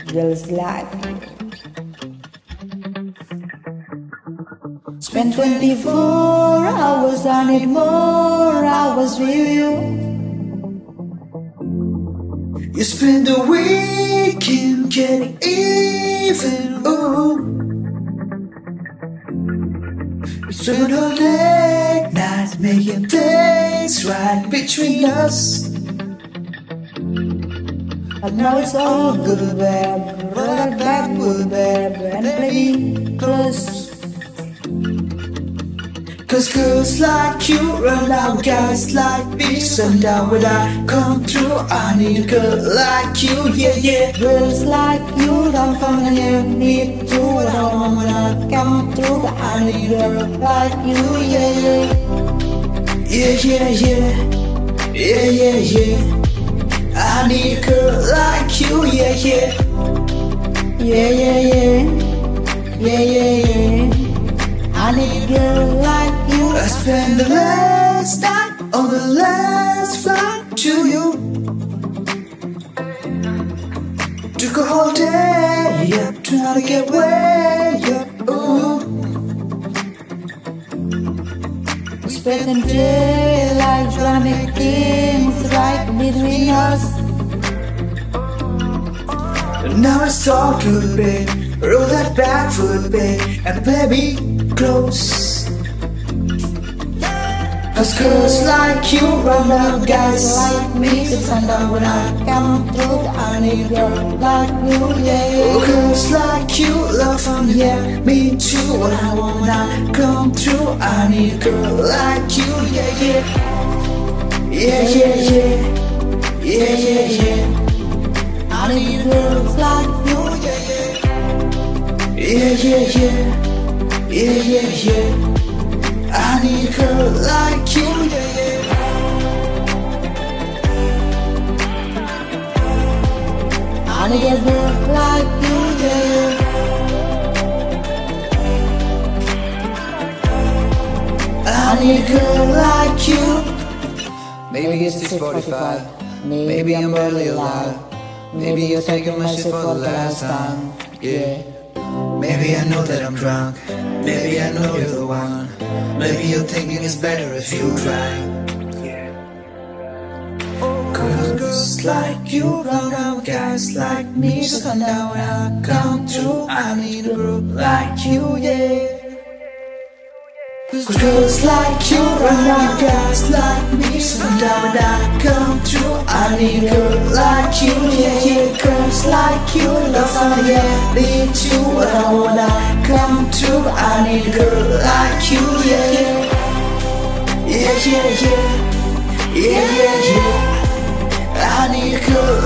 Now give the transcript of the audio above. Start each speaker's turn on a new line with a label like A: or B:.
A: Girls like spend 24 hours, I need more hours with you.
B: You spend the weekend getting even, ooh. We spend a late night making things right between us.
A: I know it's all good, babe. Roll that backward, babe, and play me close.
B: Cause girls like you run out, guys like me. Sundown when I come through, I need a girl like you, yeah, yeah.
A: Girls like you don't find you need to. I don't want when I come through, but I need a girl like you, yeah, yeah.
B: Yeah, yeah, yeah. Yeah, yeah, yeah. I need a girl like you, yeah, yeah.
A: Yeah, yeah, yeah. Yeah, yeah, yeah. I need a girl like you.
B: I spent the last night on the last flight to you. Took a whole day, yeah, trying to get way, yeah, ooh.
A: Spending daylight trying to make things right between us.
B: Now it's all good, babe. Roll that back foot, babe, and play me close. Cause girls like you run out, guys
A: Like me, to sundown when I come through, I need a girl like you, yeah.
B: Oh, girls like you love fun, yeah. Me too, what I want when I come through, I need a girl like you, yeah, yeah. Yeah, yeah, yeah. Yeah, yeah, yeah.
A: I need girls like you, yeah, yeah.
B: Yeah, yeah, yeah. Yeah, yeah, yeah. I need a girl like you, yeah, yeah.
A: I need a girl like you, yeah, yeah.
B: I need a girl like you. Maybe it's 6:45. Maybe I'm barely alive. Maybe you're taking my shit for the last time, yeah. Maybe I know that I'm drunk. Maybe I know you're the one. Maybe you're thinking it's better if you try. Cause girls like you run out, guys like me. So come down when I come through, I need a girl like you, yeah. Cause girls like you run out, guys like me. So come down when I come through, I need a girl like you, yeah, yeah. Girls like you love fun, yeah. Me too, what I wanna come through, I need a girl like you, yeah, yeah. Yeah, yeah, yeah. Yeah, yeah, yeah. I need a girl